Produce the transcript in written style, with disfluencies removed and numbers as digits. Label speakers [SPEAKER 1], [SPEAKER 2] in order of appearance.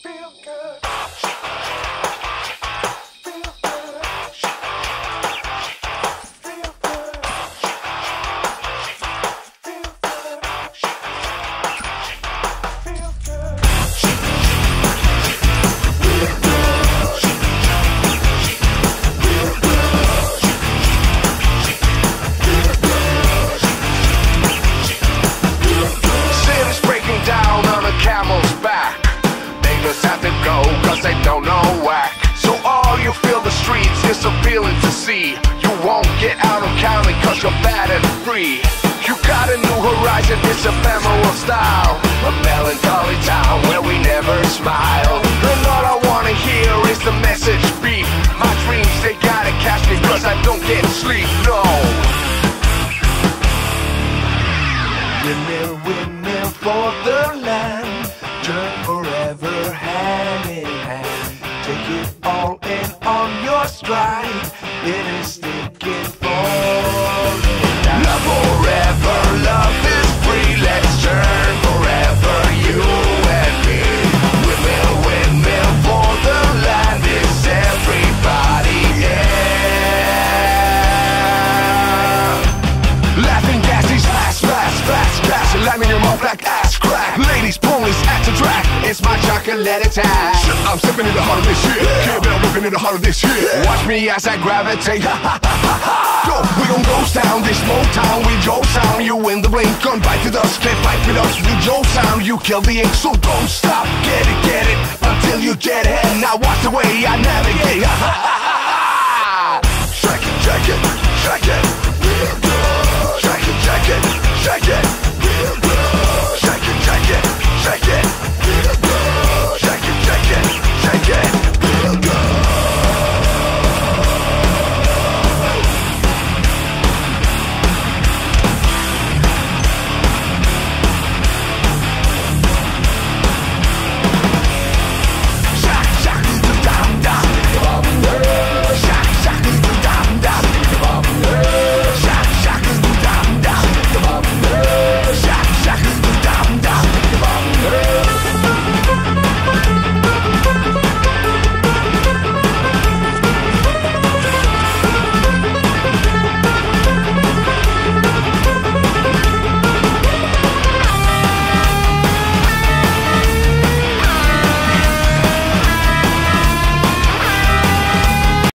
[SPEAKER 1] Feel good. Have to go cause they don't know whack. So all you feel the streets is appealing to see. You won't get out of Cali cause you're bad and free. You got a new horizon, it's ephemeral style. A melancholy town where we never smile. And all I wanna hear is the message beep. My dreams, they gotta catch me cause I don't get sleep, no. Windmill for the land. Turn forever hand in hand. Take it all in on your stride. It is sticking falling down. Love forever, love is free. Let's turn forever, you and me. Windmill for the land. Is everybody, yeah. Laughing gas, these fast. Lime in your mouth like ass crack. Ladies, ponies, at the track. It's my chocolate attack. I'm stepping in the heart of this shit. K-Bell ripping in the heart of this shit. Watch me as I gravitate. Yo, we gon' ghost town, this Motown with Joe sound. You in the blink, gun bite to dust. Can't fight with us with Joe sound. You kill the ink, so don't stop. Get it until you get it. Now watch the way I navigate. Shake it. Shake it.